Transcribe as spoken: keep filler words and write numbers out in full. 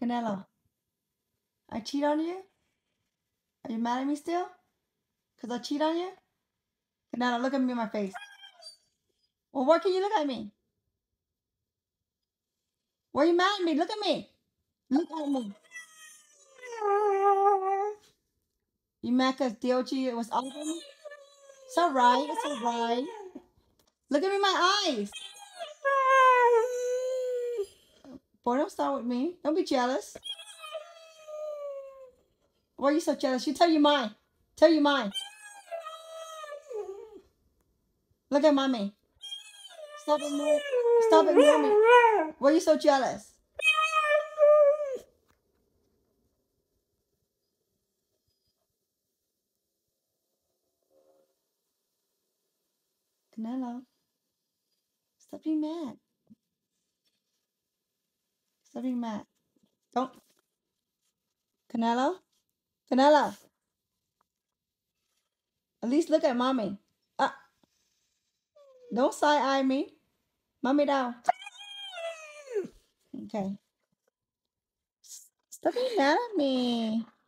Canelo, I cheat on you? Are you mad at me still? Because I cheat on you? Canelo, look at me in my face. Well, why can you look at me? Why are you mad at me? Look at me. Look at me. You mad because D O G was all over me? It's alright. It's alright. Look at me in my eyes. Boy, don't start with me. Don't be jealous. Why are you so jealous? You tell you mine. Tell you mine. Look at mommy. Stop ignoring. Stop ignoring me. Why are you so jealous? Canelo, stop being mad. Stop being mad. Don't. Canelo? Canelo, at least look at mommy. Ah, don't side eye me. Mommy down. Okay. Stop being mad at me.